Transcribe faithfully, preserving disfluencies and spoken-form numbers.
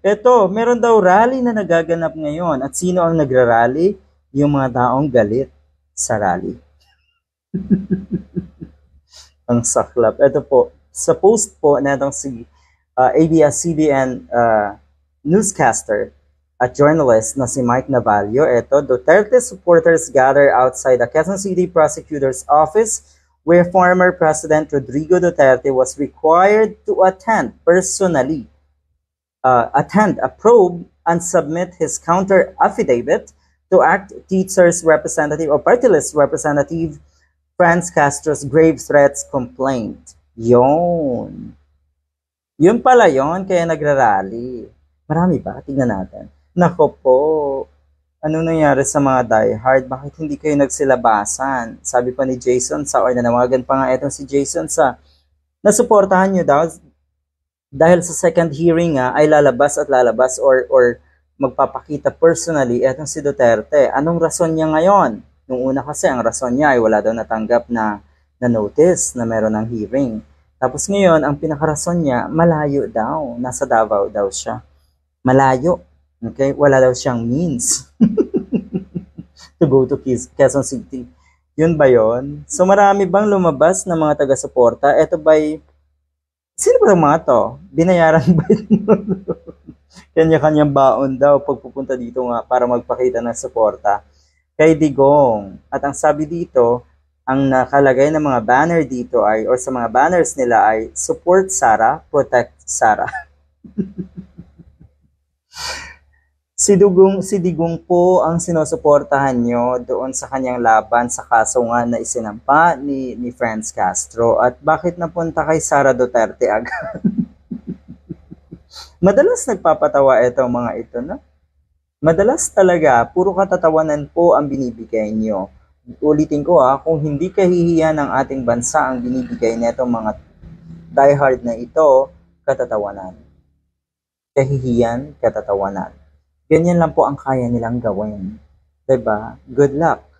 Eto, meron daw rally na nagaganap ngayon. At sino ang nagrarally? Yung mga taong galit sa rally. Ang saklap. Ito po, sa post po na itong si uh, A B S C B N uh, newscaster at journalist na si Mike Navalio, ito, Duterte supporters gather outside the Quezon City Prosecutor's Office where former President Rodrigo Duterte was required to attend personally uh, attend a probe and submit his counter affidavit to act teacher's representative or party list representative Franz Castro's grave threats complaint. Yon. Yun pala yon, kaya nagrarally. Marami ba? Tignan natin. Nako po, ano nangyari sa mga diehard? Bakit hindi kayo nagsilabasan? Sabi pa ni Jason sa, or nanawagan pa nga itong si Jason sa, nasuportahan nyo daw dahil sa second hearing nga ay lalabas at lalabas or or magpapakita personally etong si Duterte. Anong rason niya ngayon? Nung una kasi ang rason niya ay wala daw natanggap na na notice na meron ng hearing. Tapos ngayon, ang pinakarason niya, malayo daw. Nasa Davao daw siya. Malayo. Okay? Wala daw siyang means to go to Quezon City. Yun ba yun? So marami bang lumabas na mga taga-suporta? Ito ba'y sino ba yung mga to? Binayaran ba ito? Kanya-kanyang baon daw pagpupunta dito nga para magpakita ng suporta kay Digong. At ang sabi dito, ang nakalagay ng mga banner dito ay, or sa mga banners nila ay, support Sara, protect Sara. Si Digong, si Digong po ang sinusuportahan nyo doon sa kanyang laban sa kaso nga na isinampa ni, ni Franz Castro. At bakit napunta kay Sara Duterte agad? Madalas nagpapatawa ito mga ito, no? Madalas talaga, puro katatawanan po ang binibigay nyo. Ulitin ko ha, kung hindi kahihiyan ng ating bansa ang binibigay netong mga diehard na ito, katatawanan. Kahihiyan, katatawanan. Ganyan lang po ang kaya nilang gawin. Diba? Good luck.